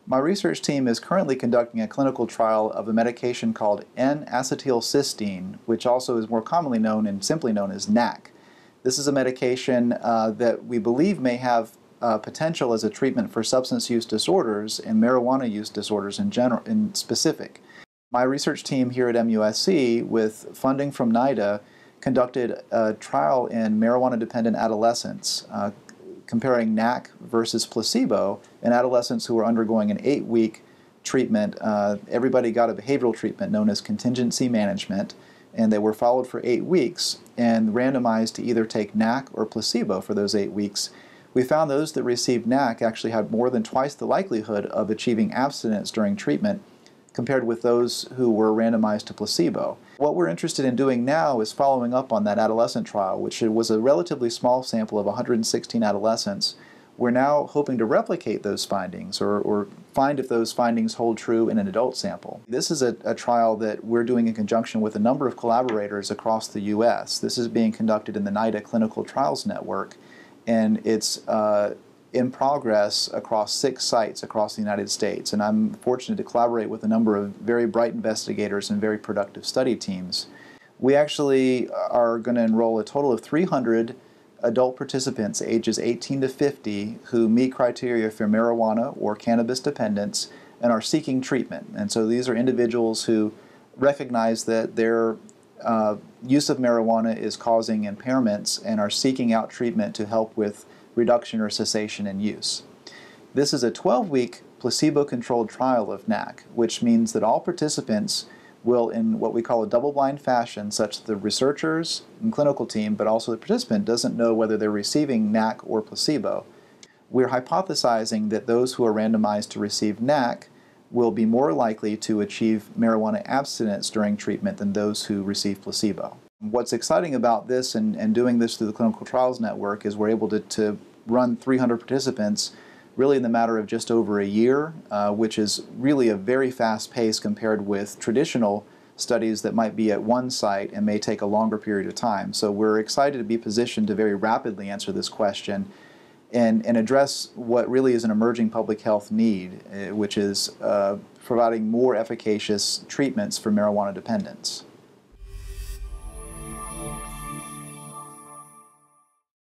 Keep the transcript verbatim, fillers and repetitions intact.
My research team is currently conducting a clinical trial of a medication called N-acetylcysteine, which also is more commonly known and simply known as N A C. This is a medication uh, that we believe may have uh, potential as a treatment for substance use disorders and marijuana use disorders in general, in specific. My research team here at M U S C, with funding from NIDA, conducted a trial in marijuana-dependent adolescents, uh, comparing N A C versus placebo in adolescents who were undergoing an eight-week treatment. Uh, everybody got a behavioral treatment known as contingency management, and they were followed for eight weeks and randomized to either take N A C or placebo for those eight weeks. We found those that received N A C actually had more than twice the likelihood of achieving abstinence during treatment compared with those who were randomized to placebo. What we're interested in doing now is following up on that adolescent trial, which was a relatively small sample of one hundred sixteen adolescents. We're now hoping to replicate those findings or, or find if those findings hold true in an adult sample. This is a, a trial that we're doing in conjunction with a number of collaborators across the U S. This is being conducted in the NIDA Clinical Trials Network, and it's uh, in progress across six sites across the United States, and I'm fortunate to collaborate with a number of very bright investigators and very productive study teams. We actually are going to enroll a total of three hundred adult participants ages eighteen to fifty who meet criteria for marijuana or cannabis dependence and are seeking treatment. And so these are individuals who recognize that their uh, use of marijuana is causing impairments and are seeking out treatment to help with reduction or cessation in use. This is a twelve-week placebo-controlled trial of N A C, which means that all participants will, in what we call a double-blind fashion, such that the researchers and clinical team, but also the participant, doesn't know whether they're receiving N A C or placebo. We're hypothesizing that those who are randomized to receive N A C will be more likely to achieve marijuana abstinence during treatment than those who receive placebo. What's exciting about this and, and doing this through the Clinical Trials Network is we're able to, to run three hundred participants really in the matter of just over a year, uh, which is really a very fast pace compared with traditional studies that might be at one site and may take a longer period of time. So we're excited to be positioned to very rapidly answer this question and, and address what really is an emerging public health need, uh, which is uh, providing more efficacious treatments for marijuana dependence.